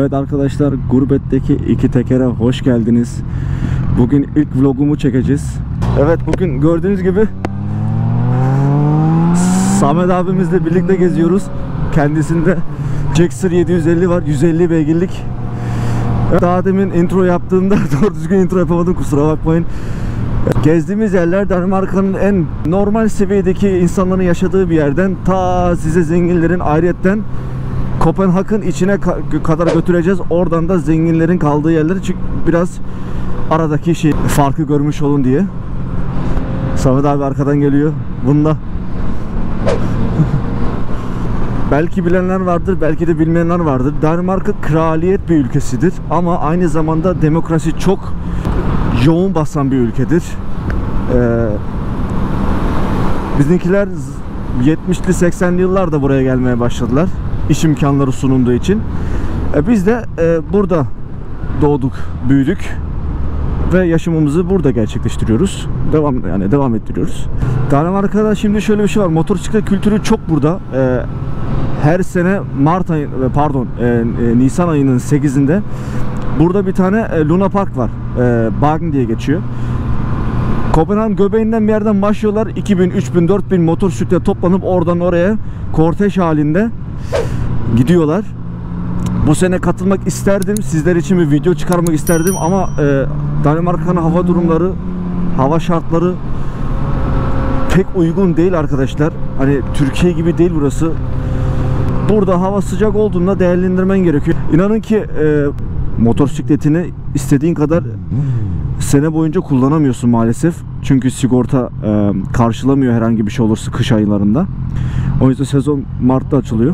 Evet arkadaşlar, Gurbet'teki iki tekere hoş geldiniz. Bugün ilk vlogumu çekeceğiz. Evet, bugün gördüğünüz gibi Samet abimizle birlikte geziyoruz. Kendisinde Jaxer 750 var, 150 beygirlik. Daha demin intro yaptığımda doğru düzgün intro yapamadım, kusura bakmayın. Gezdiğimiz yerler Danimarka'nın en normal seviyedeki insanların yaşadığı bir yerden ta size zenginlerin ayrıyetten Kopenhag'ın içine kadar götüreceğiz. Oradan da zenginlerin kaldığı yerleri, çünkü biraz aradaki farkı görmüş olun diye. Samet abi arkadan geliyor. Bunda belki bilenler vardır, belki de bilmeyenler vardır. Danimarka kraliyet bir ülkesidir ama aynı zamanda demokrasi çok yoğun basan bir ülkedir. Bizimkiler 70'li 80'li yıllarda buraya gelmeye başladılar. İş imkanları sunulduğu için. Biz de burada doğduk, büyüdük ve yaşamımızı burada gerçekleştiriyoruz. Devam ettiriyoruz. Danimarka'da şimdi şöyle bir şey var. Motosiklet kültürü çok burada. Her sene Nisan ayının 8'inde burada bir tane Luna Park var. Bagen diye geçiyor. Kopenhag göbeğinden bir yerden başlıyorlar. 2000, 3000, 4000 motosiklet toplanıp oradan oraya kortej halinde gidiyorlar. Bu sene katılmak isterdim. Sizler için bir video çıkarmak isterdim ama Danimarka'nın hava durumları, hava şartları pek uygun değil arkadaşlar. Hani Türkiye gibi değil burası. Burada hava sıcak olduğunda değerlendirmen gerekiyor. İnanın ki motosikletini istediğin kadar sene boyunca kullanamıyorsun maalesef. Çünkü sigorta karşılamıyor herhangi bir şey olursa kış aylarında. O yüzden sezon Mart'ta açılıyor.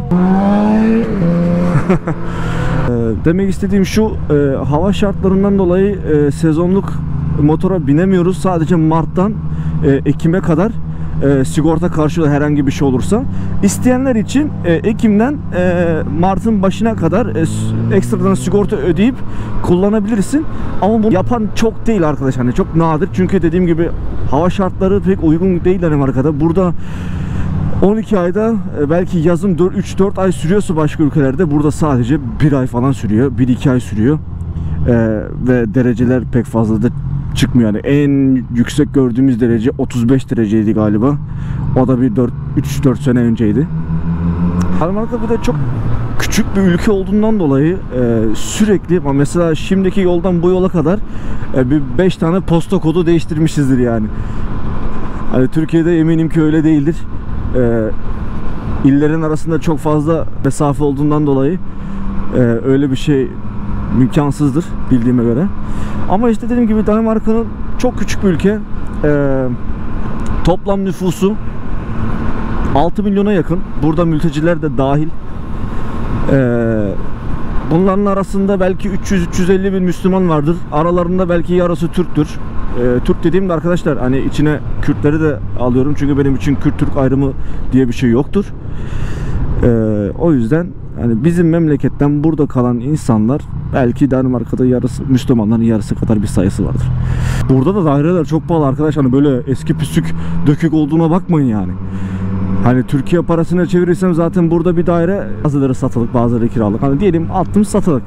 Demek istediğim şu, hava şartlarından dolayı sezonluk motora binemiyoruz. Sadece Mart'tan Ekim'e kadar sigorta karşılıyor herhangi bir şey olursa. İsteyenler için Ekim'den Mart'ın başına kadar ekstradan sigorta ödeyip kullanabilirsin. Ama bunu yapan çok değil arkadaş. Hani çok nadir. Çünkü dediğim gibi hava şartları pek uygun değil Danimarka'da. Burada 12 ayda belki yazın 3-4 ay sürüyorsa başka ülkelerde burada sadece 1 ay falan sürüyor. 1-2 ay sürüyor. Ve dereceler pek fazla da çıkmıyor. Yani en yüksek gördüğümüz derece 35 dereceydi galiba. O da bir 3-4 sene önceydi. Danimarka bir de çok küçük bir ülke olduğundan dolayı sürekli, mesela şimdiki yoldan bu yola kadar bir 5 tane posta kodu değiştirmişizdir yani. Hani Türkiye'de eminim ki öyle değildir. İllerin arasında çok fazla mesafe olduğundan dolayı öyle bir şey imkansızdır bildiğime göre. Ama işte dediğim gibi Danimarka'nın çok küçük bir ülke. Toplam nüfusu 6 milyona yakın. Burada mülteciler de dahil. Bunların arasında belki 300-350 bin Müslüman vardır. Aralarında belki yarısı Türktür. Türk dediğimde arkadaşlar hani içine Kürtleri de alıyorum. Çünkü benim için Kürt-Türk ayrımı diye bir şey yoktur. O yüzden hani bizim memleketten burada kalan insanlar belki Danimarka'da yarısı, Müslümanların yarısı kadar bir sayısı vardır. Burada da daireler çok pahalı arkadaş. Hani böyle eski püskü dökük olduğuna bakmayın yani. Hani Türkiye parasına çevirirsem zaten burada bir daire bazıları satılık, bazıları kiralık. Hani diyelim 60 satılık.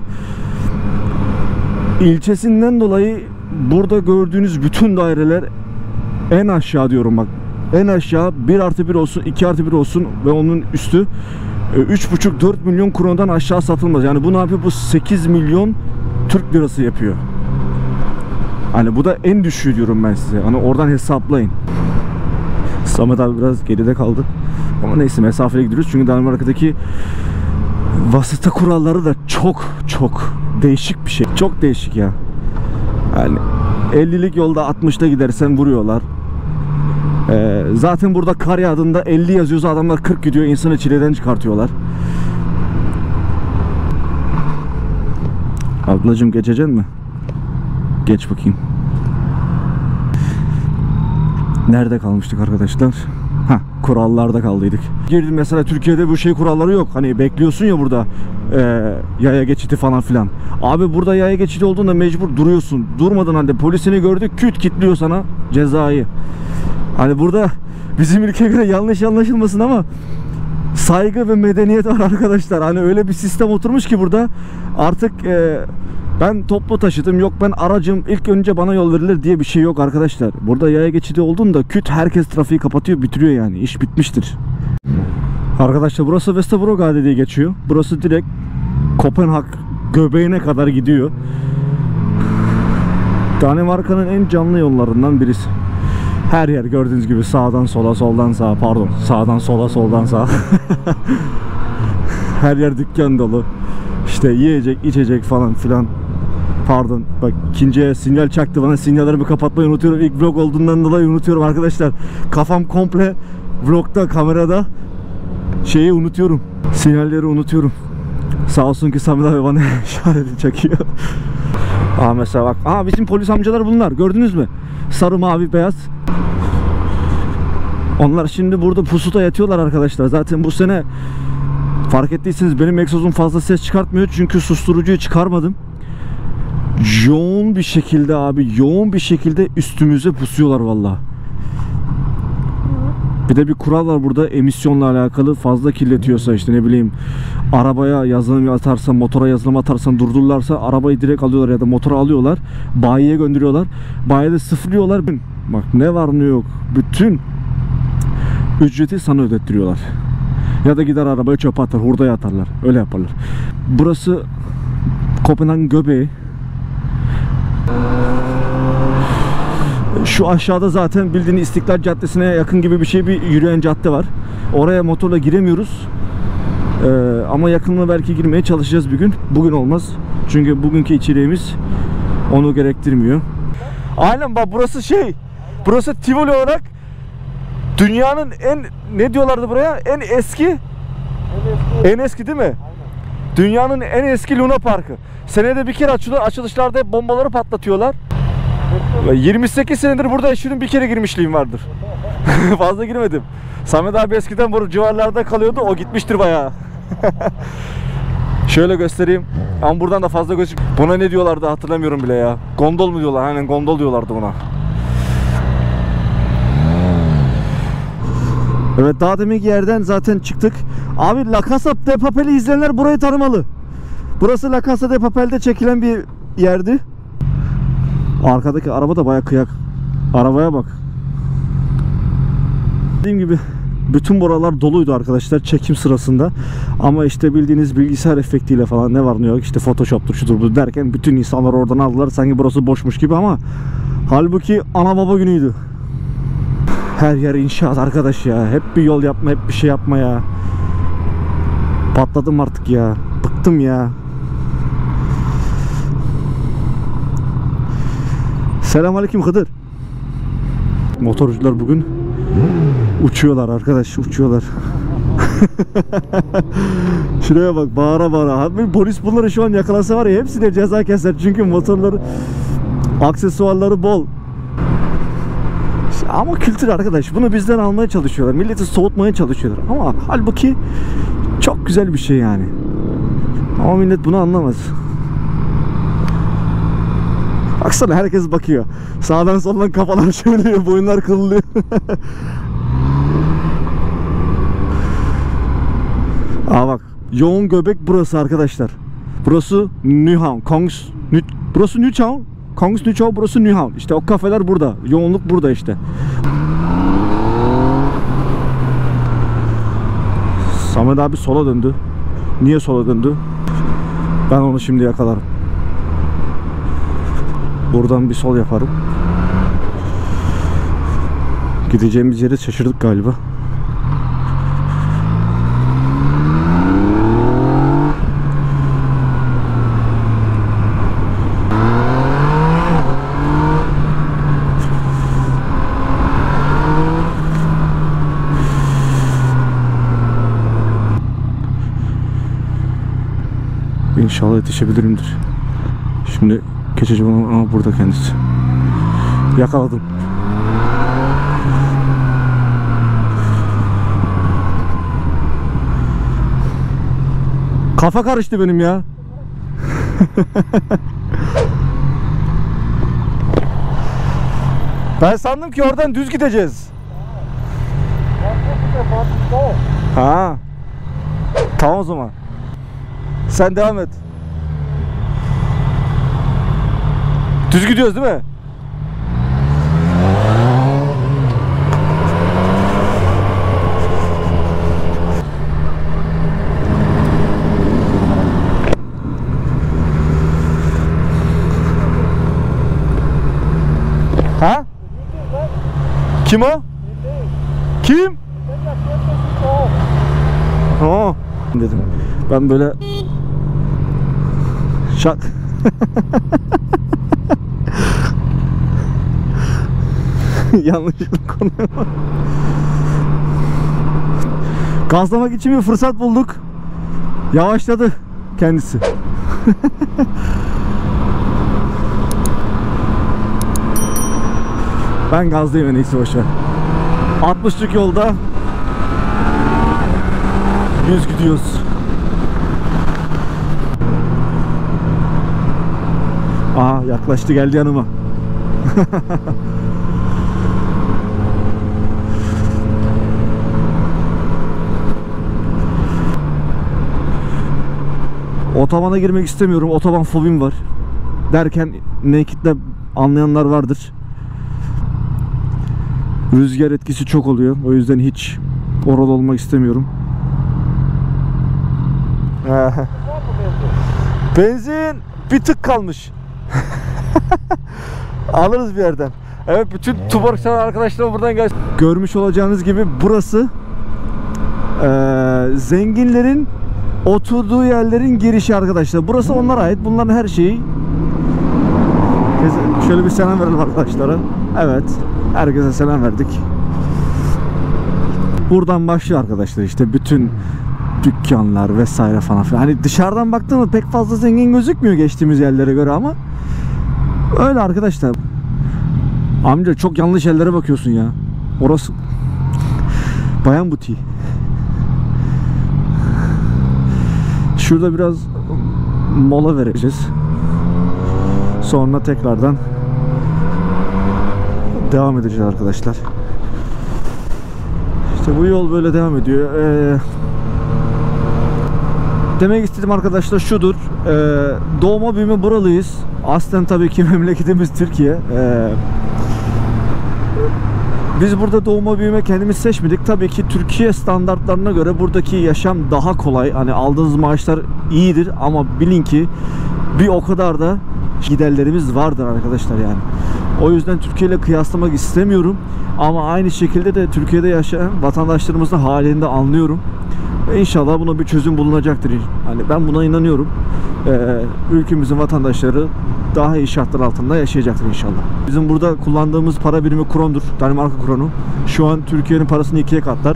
İlçesinden dolayı burada gördüğünüz bütün daireler en aşağı diyorum bak. En aşağı 1+1 olsun, 2+1 olsun ve onun üstü 3,5-4 milyon kronadan aşağı satılmaz. Yani bu ne yapıyor? Bu 8 milyon Türk lirası yapıyor. Hani bu da en düşüğü diyorum ben size. Hani oradan hesaplayın. Samet abi biraz geride kaldı. Ama neyse, mesafeli gidiyoruz. Çünkü Danimarka'daki vasıta kuralları da çok değişik bir şey. Çok değişik ya. Yani 50'lik yolda 60'ta gidersen vuruyorlar. Zaten burada kar yağdığında 50 yazıyorsa adamlar 40 gidiyor. İnsanı çileden çıkartıyorlar. Ablacığım geçeceksin mi? Geç bakayım. Nerede kalmıştık arkadaşlar? Kurallarda kaldıydık. Girdim mesela, Türkiye'de bu kuralları yok. Hani bekliyorsun ya burada yaya geçidi falan filan. Abi burada yaya geçidi olduğunda mecbur duruyorsun. Durmadan halde polisini gördük, küt kilitliyor sana cezayı. Hani burada bizim ülkeye göre yanlış anlaşılmasın ama saygı ve medeniyet var arkadaşlar. Hani öyle bir sistem oturmuş ki burada artık ben toplu taşıtım, yok ben aracım, ilk önce bana yol verilir diye bir şey yok arkadaşlar. Burada yaya geçidi olduğunda küt herkes trafiği kapatıyor, bitiriyor yani. İş bitmiştir. Arkadaşlar burası Vesterbrogade diye geçiyor. Burası direkt Kopenhag göbeğine kadar gidiyor. Danimarka'nın en canlı yollarından birisi. Her yer gördüğünüz gibi sağdan sola, soldan sağa, pardon, sağdan sola, soldan sağa. Her yer dükkan dolu. İşte yiyecek, içecek falan filan. Pardon, bak ikinciye sinyal çaktı bana, sinyallerimi kapatmayı unutuyorum. İlk vlog olduğundan dolayı unutuyorum arkadaşlar. Kafam komple vlogda, kamerada şeyi unutuyorum. Sinyalleri unutuyorum. Sağ olsun ki Samet abi bana işareti çekiyor. Mesela bak, bizim polis amcalar bunlar, gördünüz mü? Sarı, mavi, beyaz. Onlar şimdi burada pusuda yatıyorlar arkadaşlar. Zaten bu sene fark ettiyseniz benim egzozum fazla ses çıkartmıyor. Çünkü susturucuyu çıkarmadım. Yoğun bir şekilde yoğun bir şekilde üstümüze pusuyorlar vallahi. Bir de bir kural var burada, emisyonla alakalı. Fazla kirletiyorsa, işte ne bileyim, arabaya yazılım atarsan, motora yazılım atarsan, durdururlarsa arabayı direkt alıyorlar ya da motora alıyorlar, bayiye gönderiyorlar, bayide sıfırlıyorlar. Bak ne var ne yok, bütün ücreti sana ödettiriyorlar. Ya da gider arabayı çöpe atar, hurdaya atarlar, öyle yaparlar. Burası Kopenhag'ın göbeği. Şu aşağıda zaten bildiğiniz İstiklal Caddesi'ne yakın gibi bir şey, bir yürüyen cadde var. Oraya motorla giremiyoruz. Ama yakınına belki girmeye çalışacağız bir gün. Bugün olmaz. Çünkü bugünkü içeriğimiz onu gerektirmiyor. Aynen bak, burası Tivoli olarak dünyanın ne diyorlardı buraya? En eski değil mi? Aynen. Dünyanın en eski Luna Parkı. Senede bir kere açılıyor. Açılışlarda hep bombaları patlatıyorlar. 28 senedir burada yaşıyorum, bir kere girmişliğim vardır. Fazla girmedim. Samet abi eskiden bu civarlarda kalıyordu, o gitmiştir bayağı. Şöyle göstereyim. Ama buradan da fazla gözük. Buna ne diyorlardı hatırlamıyorum bile ya. Gondol mu diyorlar? Aynen, gondol diyorlardı buna. Evet, daha deminki yerden zaten çıktık. Abi La Casa de Papel'i izleyenler burayı tanımalı. Burası La Casa de Papel'de çekilen bir yerdi. Arkadaki araba da bayağı kıyak. Arabaya bak. Dediğim gibi bütün buralar doluydu arkadaşlar çekim sırasında. Ama işte bildiğiniz bilgisayar efektiyle falan, ne var ne yok, işte Photoshop'tur şudur bu derken bütün insanlar oradan aldılar. Sanki burası boşmuş gibi ama halbuki ana baba günüydü. Her yer inşaat arkadaş ya. Hep bir yol yapma, hep bir şey yapma ya. Patladım artık ya. Bıktım ya. Selamünaleyküm Hıdır. Motorcular bugün uçuyorlar arkadaş, uçuyorlar. Şuraya bak, bağıra bağıra. Polis bunları şu an yakalasa var ya, hepsine ceza keser. Çünkü motorları, aksesuarları bol. Ama kültür arkadaş, bunu bizden almaya çalışıyorlar. Milleti soğutmaya çalışıyorlar. Ama halbuki çok güzel bir şey yani. Ama millet bunu anlamaz. Baksana, herkes bakıyor. Sağdan soldan kafalar çeviriyor, boyunlar kırılıyor. Bak, yoğun göbek burası arkadaşlar. Burası Nyhavn, burası Nyhavn, Kongens Nytorv, burası Nyhavn. İşte o kafeler burada. Yoğunluk burada işte. Samet abi sola döndü. Niye sola döndü? Ben onu şimdi yakalarım. Buradan bir sol yaparım. Gideceğimiz yere şaşırdık galiba. İnşallah yetişebilirimdir. Şimdi geçeceğim ama burada kendisi. Yakaladım. Kafa karıştı benim ya. Ben sandım ki oradan düz gideceğiz. Ha. Tamam o zaman. Sen devam et. Düz gidiyoruz değil mi? Ha? Kim o? Kim? Ha dedim. Ben böyle şak. Yanlışlıkla konuya. Gazlamak için bir fırsat bulduk. Yavaşladı kendisi. Ben gazlayayım en iyisi, boşver. 60'lık yolda 100 gidiyoruz. Aha yaklaştı, geldi yanıma. Otobana girmek istemiyorum. Otoban fobim var. Derken naked'de anlayanlar vardır. Rüzgar etkisi çok oluyor. O yüzden hiç orada olmak istemiyorum. Benzin bir tık kalmış. Alırız bir yerden. Evet, bütün Tuborg arkadaşlarım buradan gelsin. Görmüş olacağınız gibi burası zenginlerin oturduğu yerlerin girişi arkadaşlar. Burası onlara ait. Bunların her şeyi. Şöyle bir selam verelim arkadaşlara. Evet. Herkese selam verdik. Buradan başlıyor arkadaşlar işte bütün dükkanlar vesaire falan filan. Hani dışarıdan baktığımda pek fazla zengin gözükmüyor geçtiğimiz yerlere göre ama öyle arkadaşlar. Amca çok yanlış yerlere bakıyorsun ya. Orası bayan butiği. Şurada biraz mola vereceğiz. Sonra tekrardan devam edeceğiz arkadaşlar. İşte bu yol böyle devam ediyor. Demek istediğim arkadaşlar şudur. Doğma büyüme buralıyız. Aslen tabii ki memleketimiz Türkiye. Biz burada doğma büyüme kendimiz seçmedik. Tabii ki Türkiye standartlarına göre buradaki yaşam daha kolay. Hani aldığınız maaşlar iyidir ama bilin ki bir o kadar da giderlerimiz vardır arkadaşlar yani. O yüzden Türkiye ile kıyaslamak istemiyorum. Ama aynı şekilde de Türkiye'de yaşayan vatandaşlarımızın halini de anlıyorum. Ve İnşallah buna bir çözüm bulunacaktır. Hani ben buna inanıyorum. Ülkemizin vatandaşları daha iyi şartlar altında yaşayacaktır inşallah. Bizim burada kullandığımız para birimi krondur. Danimarka kronu. Şu an Türkiye'nin parasını ikiye katlar.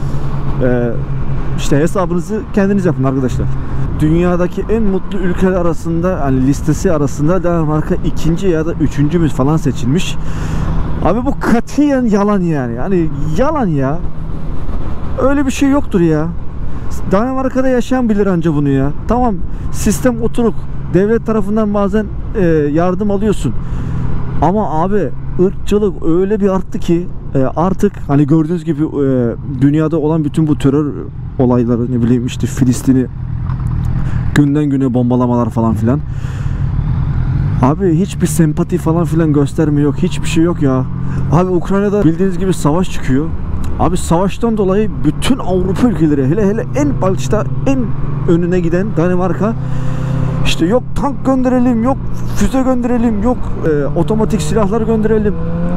İşte hesabınızı kendiniz yapın arkadaşlar. Dünyadaki en mutlu ülkeler arasında, hani listesi arasında Danimarka ikinci ya da üçüncü mü falan seçilmiş. Abi bu katiyen yalan yani. Hani yalan ya. Öyle bir şey yoktur ya. Danimarka'da yaşayan bilir anca bunu ya. Tamam, sistem oturuk. Devlet tarafından bazen yardım alıyorsun. Ama abi ırkçılık öyle bir arttı ki artık hani gördüğünüz gibi dünyada olan bütün bu terör olayları, ne bileyim işte Filistin'i günden güne bombalamalar falan filan. Abi hiçbir sempati falan filan göstermiyor. Hiçbir şey yok ya. Abi Ukrayna'da bildiğiniz gibi savaş çıkıyor. Abi savaştan dolayı bütün Avrupa ülkeleri, hele en başta en önüne giden Danimarka, işte yok tank gönderelim, yok füze gönderelim, yok otomatik silahlar gönderelim.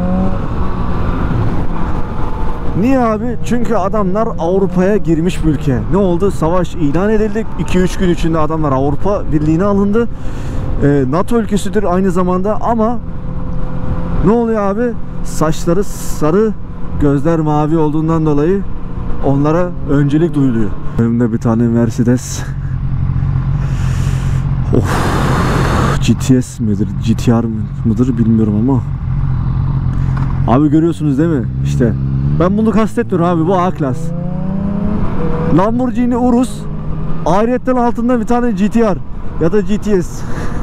Niye abi? Çünkü adamlar Avrupa'ya girmiş bir ülke. Ne oldu? Savaş ilan edildi. 2-3 gün içinde adamlar Avrupa Birliği'ne alındı. NATO ülkesidir aynı zamanda ama ne oluyor abi? Saçları sarı, gözler mavi olduğundan dolayı onlara öncelik duyuluyor. Önümde bir tane Mercedes. Of. GTS midir, GTR mıdır bilmiyorum ama. Abi görüyorsunuz değil mi? İşte ben bunu kastetmiyorum abi, bu A-Class. Lamborghini Urus, ayrıyetten altında bir tane GTR ya da GTS.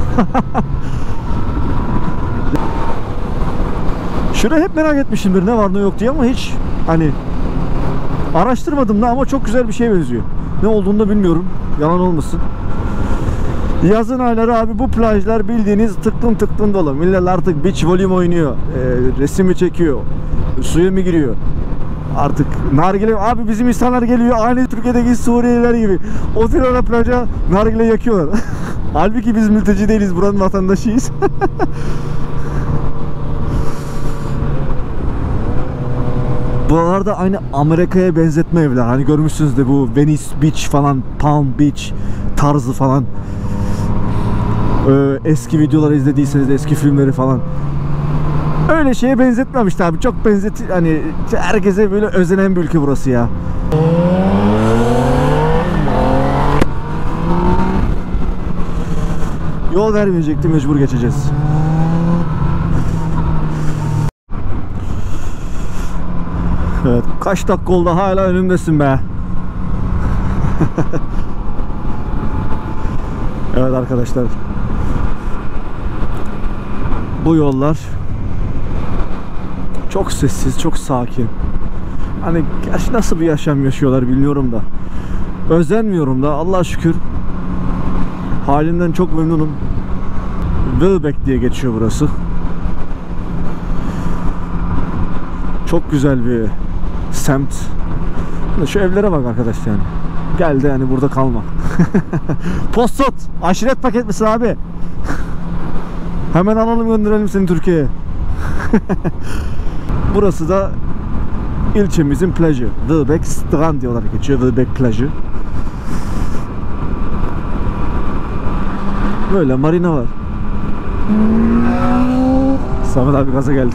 Şurayı hep merak etmişimdir ne var ne yok diye ama hiç hani araştırmadım da, ama çok güzel bir şeye benziyor. Ne olduğunu da bilmiyorum. Yalan olmasın. Yazın ayları abi bu plajlar bildiğiniz tıklım dolu. Millet artık beach volley oynuyor. Resim mi çekiyor? Suya mı giriyor? Artık nargile abi bizim insanlar geliyor aynı Türkiye'deki Suriyeliler gibi. Oturuyorlar plaja nargile yakıyorlar. Halbuki biz mülteci değiliz, buranın vatandaşıyız. Buralarda aynı Amerika'ya benzetme evler. Hani görmüşsünüz de bu Venice Beach falan, Palm Beach tarzı falan. Eski videoları izlediyseniz eski filmleri falan. Öyle şeye benzetmemişti abi. Çok hani herkese böyle özenen bir ülke burası ya. Yol vermeyecekti, mecbur geçeceğiz. Evet, kaç dakika oldu hala önümdesin be. Evet arkadaşlar. Bu yollar çok sessiz, çok sakin. Hani gerçi nasıl bir yaşam yaşıyorlar bilmiyorum da. Özenmiyorum da, Allah'a şükür. Halinden çok memnunum. Wilbeck diye geçiyor burası. Çok güzel bir semt. Şu evlere bak arkadaş yani. Gel de yani burada kalma. Postot, aşiret paket misin abi? Hemen alalım gönderelim seni Türkiye'ye. Burası da ilçemizin plajı. Wilbeck Strand diyorlar, geçiyor Wilbeck plajı. Böyle marina var. Samet abi gaza geldi.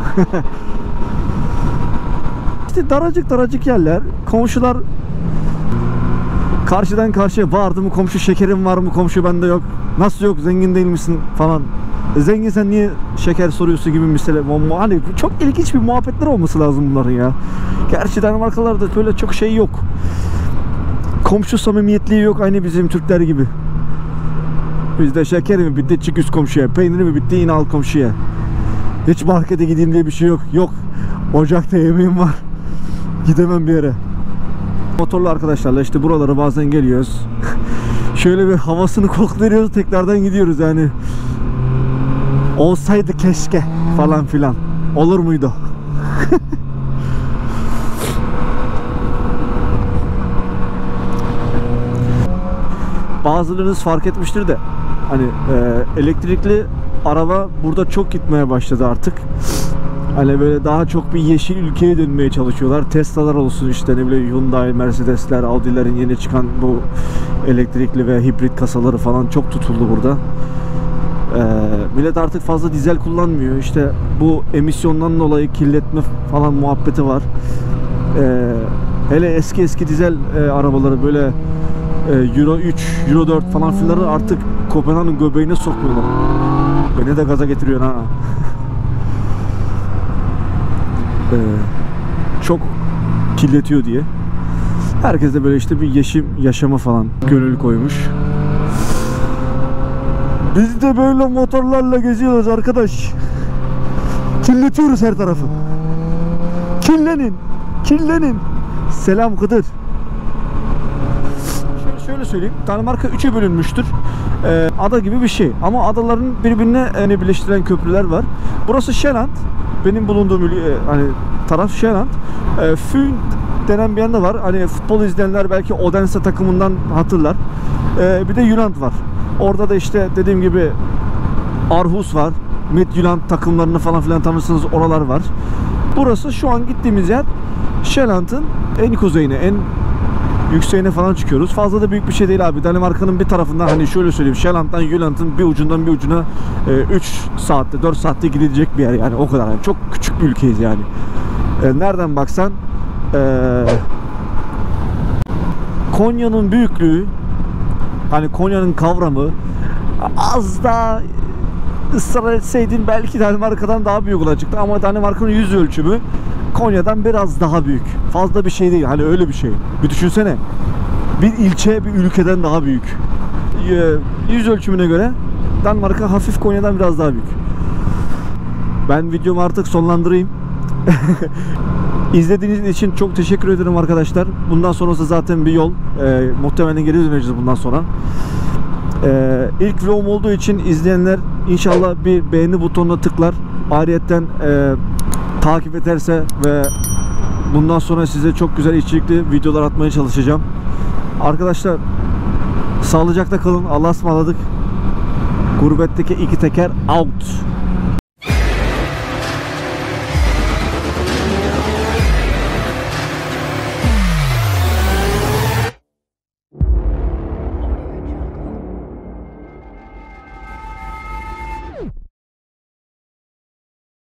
İşte daracık yerler. Komşular karşıdan karşıya bağırdı mı komşu, şekerin var mı komşu, bende yok. Nasıl yok, zengin değil misin falan. Zengin sen niye şeker soruyorsun gibi mesela. Hani çok ilginç bir muhabbetler olması lazım bunların ya. Gerçi Danimarkalarda böyle çok şey yok. Komşu samimiyetliği yok aynı bizim Türkler gibi. Bizde şeker mi bitti çık üst komşuya, peyniri mi bitti yine al komşuya. Hiç markete gideyim diye bir şey yok. Yok, ocakta yemeğim var, gidemem bir yere. Motorlu arkadaşlarla işte buralara bazen geliyoruz. Şöyle bir havasını kokluyoruz, tekrardan gidiyoruz yani. Olsaydı keşke falan filan. Olur muydu? Bazılarınız fark etmiştir de hani elektrikli araba burada çok gitmeye başladı artık. Hani böyle daha çok bir yeşil ülkeye dönmeye çalışıyorlar. Tesla'lar olsun işte, ne bileyim Hyundai, Mercedesler, Audi'lerin yeni çıkan bu elektrikli ve hibrit kasaları falan çok tutuldu burada. Millet artık fazla dizel kullanmıyor. İşte bu emisyondan dolayı kirletme falan muhabbeti var. Hele eski dizel arabaları böyle Euro 3, Euro 4 falan filanları artık Kopenhag'ın göbeğine sokmuyorlar. Beni de gaza getiriyor ha. Çok kirletiyor diye. Herkes de böyle işte bir yaşama falan gönül koymuş. Biz de böyle motorlarla geziyoruz arkadaş. Kirletiyoruz her tarafı. Kirlenin. Selam Kıdır. Şöyle söyleyeyim. Danimarka 3'e bölünmüştür. Ada gibi bir şey. Ama adaların birbirine birleştiren köprüler var. Burası Sjælland. Benim bulunduğum hani taraf Sjælland. Fyn denen bir yanda var. Hani futbol izleyenler belki Odense takımından hatırlar. Bir de Jylland var. Orada da işte dediğim gibi Aarhus var. Midtjylland takımlarını falan filan tanırsınız, oralar var. Burası şu an gittiğimiz yer Sjælland'ın en kuzeyine, en yükseğine falan çıkıyoruz. Fazla da büyük bir şey değil abi. Danimarka'nın bir tarafından, hani şöyle söyleyeyim, Sjælland'dan Jylland'ın bir ucundan bir ucuna 3 saatte 4 saatte gidilecek bir yer yani, o kadar. Yani çok küçük bir ülkeyiz yani. Nereden baksan Konya'nın büyüklüğü, hani Konya'nın kavramı az daha ısrar etseydin belki Danimarka'dan daha büyük olacaktı, ama Danimarka'nın yüz ölçümü Konya'dan biraz daha büyük. Fazla bir şey değil. Hani öyle bir şey. Bir düşünsene. Bir ilçe bir ülkeden daha büyük. Yüz ölçümüne göre Danimarka hafif Konya'dan biraz daha büyük. Ben videomu artık sonlandırayım. İzlediğiniz için çok teşekkür ederim arkadaşlar. Bundan sonrası zaten bir yol. Muhtemelen geri döneceğiz bundan sonra. İlk vlogum olduğu için izleyenler inşallah bir beğeni butonuna tıklar. Ayrıyeten takip ederse ve bundan sonra size çok güzel içerikli videolar atmaya çalışacağım. Arkadaşlar sağlıcakla kalın. Allah'a ısmarladık. Gurbetteki iki teker out.